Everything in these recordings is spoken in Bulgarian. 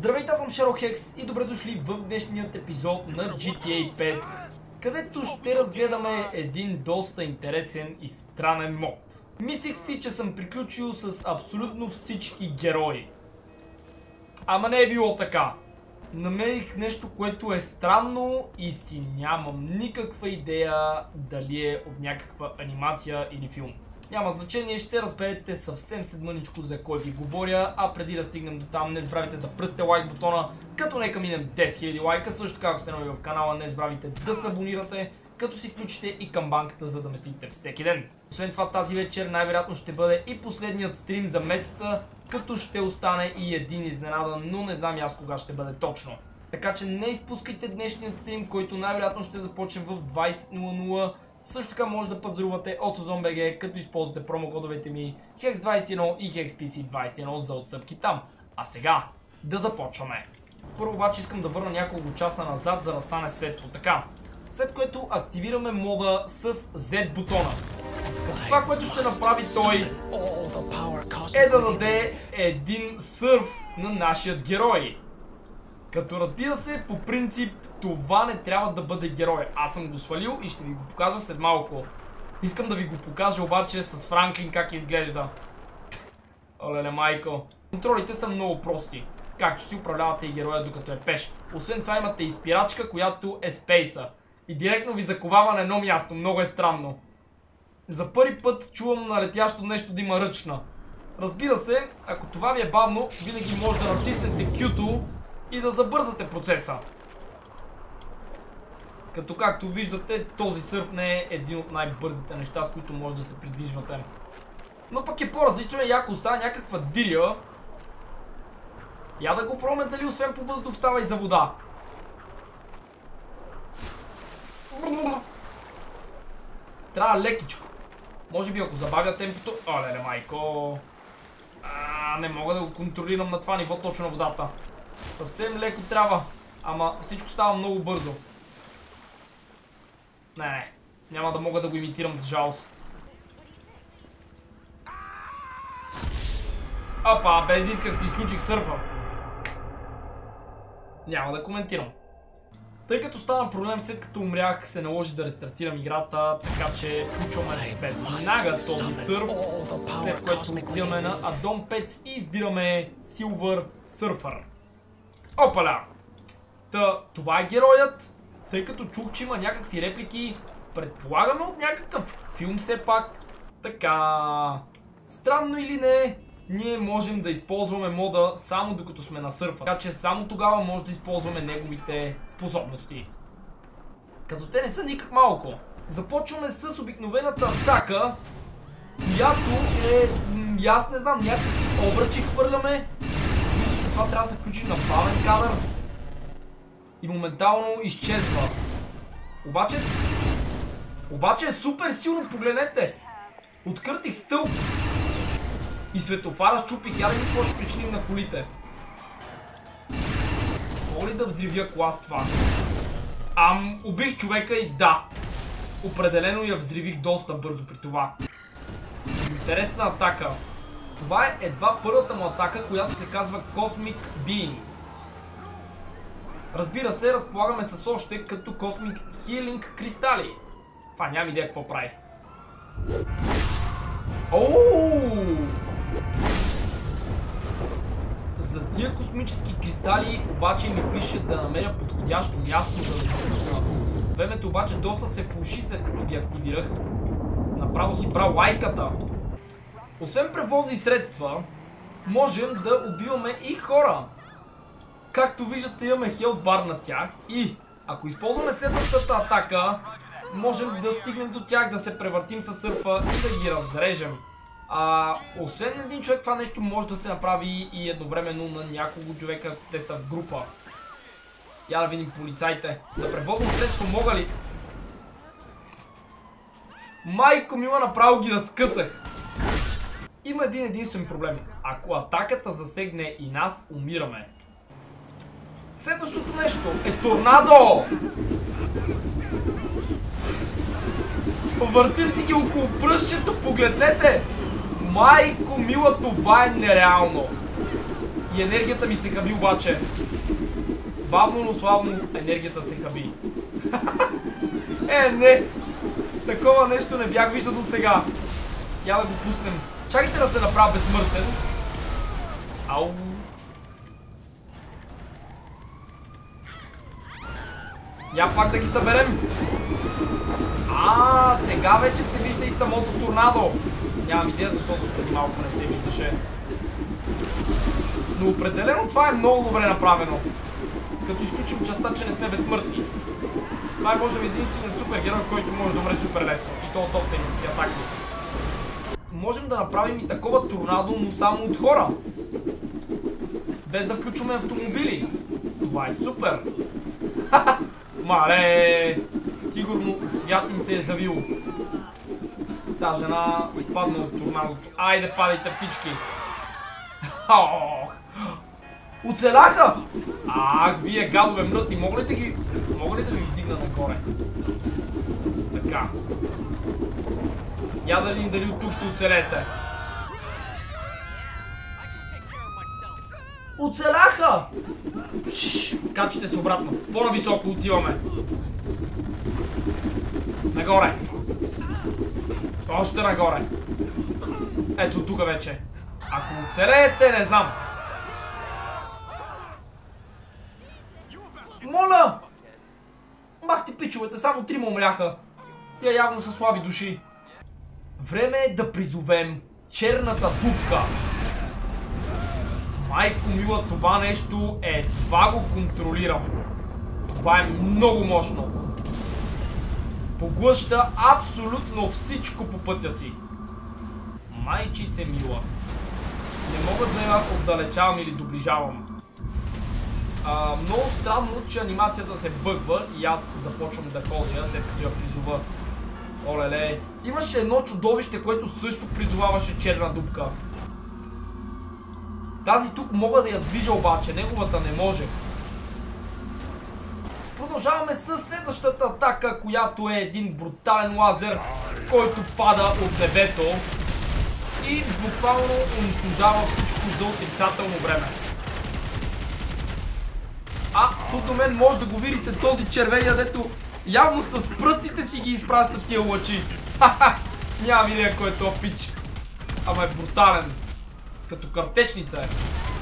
Здравейте, аз съм Шерохекс и добре дошли в днешният епизод на GTA 5, където ще разгледаме един доста интересен и странен мод. Мислих си, че съм приключил с абсолютно всички герои. Ама не е било така. Намерих нещо, което е странно и си нямам никаква идея дали е от някаква анимация или филм. Няма значение, ще разберете съвсем седмъничко за кой ви говоря, а преди да стигнем до там не забравяйте да пръсте лайк бутона, като нека минем 10 000 лайка. Също така, ако сте нови в канала, не забравяйте да се абонирате, като си включите и камбанката, за да ме следите всеки ден. Освен това, тази вечер най-вероятно ще бъде и последният стрим за месеца, като ще остане и един изненадан, но не знам аз кога ще бъде точно. Така че не изпускайте днешният стрим, който най-вероятно ще започне в 20:00. Също така може да пазарувате от AutoZone.bg, като използвате промокодовете ми HEX21 и HEXPC21 за отстъпки там. А сега да започваме. Първо обаче искам да върна няколко часа назад, за да стане светло. Така, след което активираме мода с Z бутона. Като това, което ще направи той, е да даде един сърф на нашия герой. Като разбира се, по принцип, това не трябва да бъде герой. Аз съм го свалил и ще ви го покажа след малко. Искам да ви го покажа обаче с Франклин как изглежда. Олеле майко. Контролите са много прости. Както си управлявате и героя докато е пеш. Освен това имате и спирачка, която е спейса. И директно ви заковава на едно място. Много е странно. За първи път чувам на летящо нещо да има ръчна. Разбира се, ако това ви е бавно, винаги може да натиснете Q-то и да забързате процеса. Като както виждате, този сърф не е един от най-бързите неща, с които може да се придвижвате. Но пък е по-различно и ако остава някаква дирия. Я да го пробваме дали освен по въздух става и за вода. Трябва лекичко. Може би ако забавя темпото... Оле, майко. Не мога да го контролирам на това ниво точно на водата. Съвсем леко трябва. Ама всичко става много бързо. Не, няма да мога да го имитирам с жалост. Опа, без да исках си изключих сърфа. Няма да коментирам. Тъй като стана проблем след като умрях, се наложи да рестартирам играта, така че включваме веднага този сърф, след което отиваме на Addon Pets и избираме Silver Surfer. Опаля! Това е героят, тъй като чух, че има някакви реплики, предполагаме от някакъв филм все пак. Така, странно или не, ние можем да използваме мода само докато сме на сърфа, така че само тогава може да използваме неговите способности. Като те не са никак малко. Започваме с обикновената атака, която е, аз не знам, някакви обръчи хвърляме. Виждате, това трябва да се включи на бавен кадър и моментално изчезва. Обаче е супер силно, погледнете. Откъртих стълб и светофара щупих. Я да ми какво ще причиним на колите. Мога ли да взривя кола с това? Убих човека и да. Определено я взривих доста бързо при това. Интересна атака. Това е едва първата му атака, която се казва Cosmic Beam. Разбира се, разполагаме с още като Cosmic Healing кристали. Това нямам идея какво прави. За тия космически кристали обаче ми пише да намеря подходящо място, за да ги пусна. Времето обаче доста се влоши след като ги активирах. Направо си правя лайката. Освен превозни средства, можем да убиваме и хора. Както виждате, имаме хелт бар на тях и ако използваме следващата атака, можем да стигнем до тях, да се превъртим със сърфа и да ги разрежем. Освен един човек, това нещо може да се направи и едновременно на няколко човека, те са в група. Я да видим полицайите. Да превозно средство мога ли? Майко мила, направо ги разкъсах. Има един единствен проблем. Ако атаката засегне и нас, умираме. Следващото нещо е торнадо! Въртим си ги около пръщчето, погледнете! Майко мила, това е нереално! И енергията ми се хаби обаче. Бавно, но славно енергията се хаби. Не! Такова нещо не бях виждал до сега. Я да го пуснем. Чакайте да се направя безсмъртен. Ау. Я пак да ги съберем. Сега вече се вижда и самото торнадо. Нямам идея, защото преди малко не се виждаше. Но определено това е много добре направено. Като изключим частта, че не сме безсмъртни. Това е може би единственият супергерой, който може да умре супер лесно. И то от собствените си атаки. Можем да направим и такова торнадо, но само от хора. Без да включваме автомобили. Това е супер. Мале! Сигурно свят им се е завил. Та жена изпадна от торнадото. Айде, падайте всички! Оцеляха! Вие гадове мръсни, мога ли да ви вдигна нагоре? Така. Я да видим дали от тук ще оцелете. Оцеляха! Качите се обратно. По-нависоко отиваме. Нагоре. Още нагоре. Ето тук вече. Ако оцелеете, не знам. Моля! Махте пичовете, само 3 умряха. Тя явно са слаби души. Време е да призовем черната дупка. Майко мила, това нещо едва го контролирам. Това е много мощно. Поглъща абсолютно всичко по пътя си. Майчице мила. Не мога да я отдалечавам или доближавам. Много странно, че анимацията се бъгва и аз започвам да ходя, след като я призова. Олеле. Имаше едно чудовище, което също призоваваше черна дупка. Тази тук мога да я движа обаче, неговата не може. Продължаваме с следващата атака, която е един брутален лазер, който пада от небето и буквално унищожава всичко за отрицателно време. Тук до мен може да го видите този червения, дето явно с пръстите си ги изпраща тия лъчи. Нямам идея кой е този пич. Ама е брутален. Като картечница е.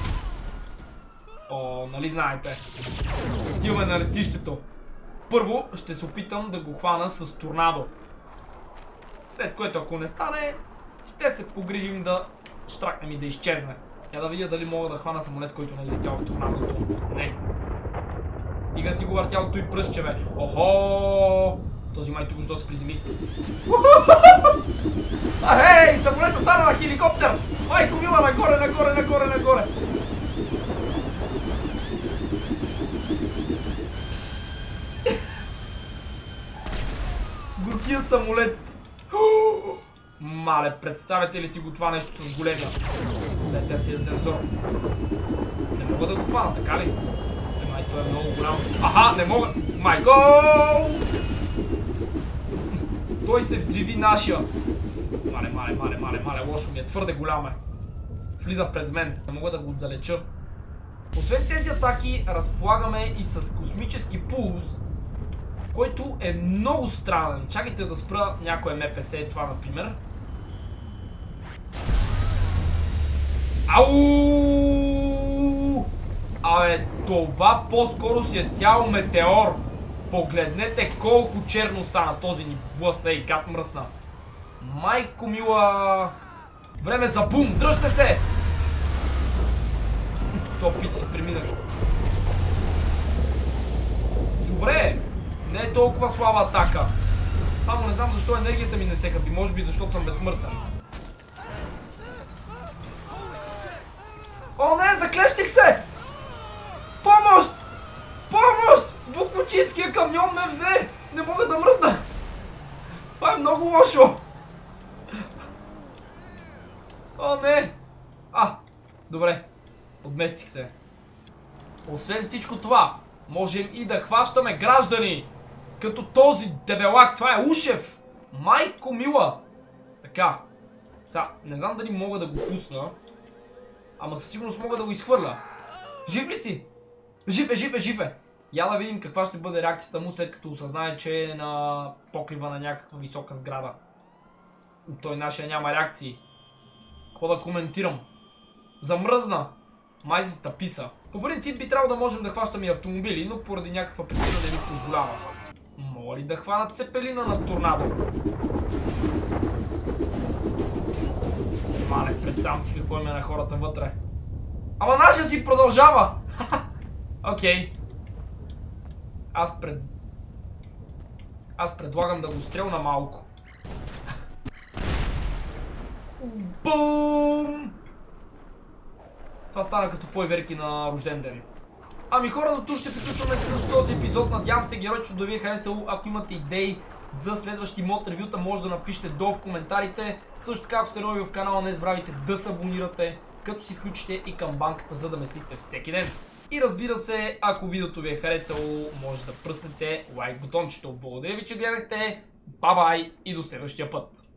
Нали знаете. Отиваме на летището. Първо ще се опитам да го хвана с торнадо. След което, ако не стане, ще се погрижим да штракнем и да изчезне. Я да видя дали мога да хвана самолет, който не излетял в торнадото. Не. Стига си го въртялото и пръстче, бе. Охо! Този май тук що се приземи. Хей! Самолета стана на хеликоптер! Майко мила, нагоре, нагоре, нагоре, нагоре! Горкия самолет! Мале, представете ли си го това нещо с големия? Дайте си един взор. Не мога да го хвана, така ли? Май, това е много голям. Не мога! Майко! Той се взриви нашия. Мале, лошо ми е, твърде голям е. Влиза през мен, не мога да го отдалеча. Освен тези атаки, разполагаме и с космически пулс, който е много странен. Чакайте да спра някое МПС, това например. Ау! Това по-скоро си е цял метеор. Погледнете колко черно стана този ни блъсна и гад мръсна. Майко мила! Време за бум! Дръжте се! То пич се премина. Добре! Не е толкова слаба атака. Само не знам защо енергията ми не се хаби. Може би защото съм безсмъртен. О, не! Заклещих се! Помощ! Помощ! Буклучинския камион ме взе! Не мога да мръдна! Това е много лошо! О, не! Добре. Отместих се. Освен всичко това, можем и да хващаме граждани! Като този дебелак, това е Ушев! Майко мила! Така. Сега, не знам дали мога да го пусна. Ама със сигурност мога да го изхвърля. Жив ли си? Жив е. Я да видим каква ще бъде реакцията му, след като осъзнае, че е на покрива на някаква висока сграда. Той нашия няма реакции. Какво да коментирам? Замръзна. Май се стъписа. По принцип би трябвало да можем да хващаме и автомобили, но поради някаква причина не ни позволява. Мога ли да хванат цепелина на торнадо? Мале, представям си какво има на хората вътре. Ама нашия си продължава! Окей. Аз предлагам да го стрелна малко. Бум! Това стана като фойверки на рожден ден. Ами хора, до тук ще приключваме с този епизод. Надявам се геройчето да ви е харесало. Ако имате идеи за следващи мод ревюта, може да напишете долу в коментарите. Също така, ако сте нови в канала, не забравяйте да се абонирате, като си включите и камбанката, за да ме следите всеки ден. И разбира се, ако видеото ви е харесало, може да пръснете лайк бутончето. Благодаря ви, че гледахте. Бай-бай и до следващия път.